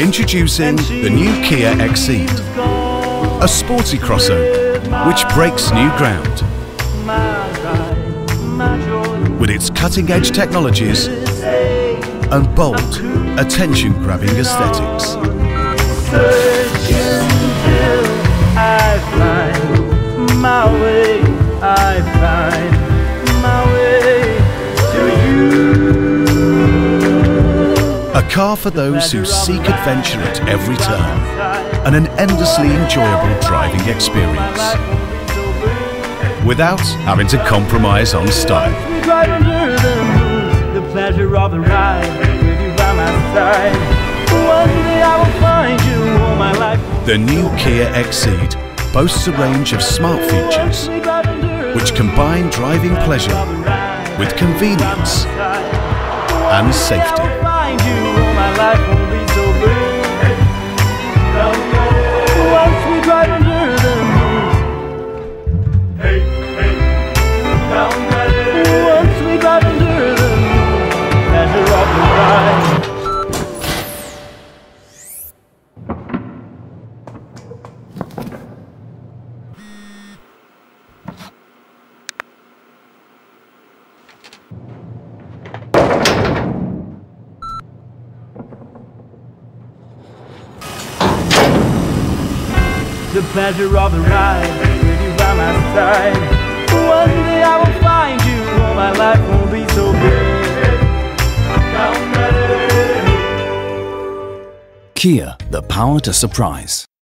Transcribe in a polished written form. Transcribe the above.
Introducing the new Kia Exceed, a sporty crossover which breaks new ground. With its cutting-edge technologies and bold, attention-grabbing aesthetics. A car for those who seek adventure at every turn and an endlessly enjoyable driving experience without having to compromise on style. The pleasure of the ride with you by my side. One day I will find you all my life. The new Kia Exceed boasts a range of smart features which combine driving pleasure with convenience and safety. My life won't be so blue. Once we drive under the moon. Hey, hey, down that once we drive under the moon. Pleasure of the ride. The pleasure of the ride with you by my side. One day I will find you, all my life won't be so big. Kia, the power to surprise.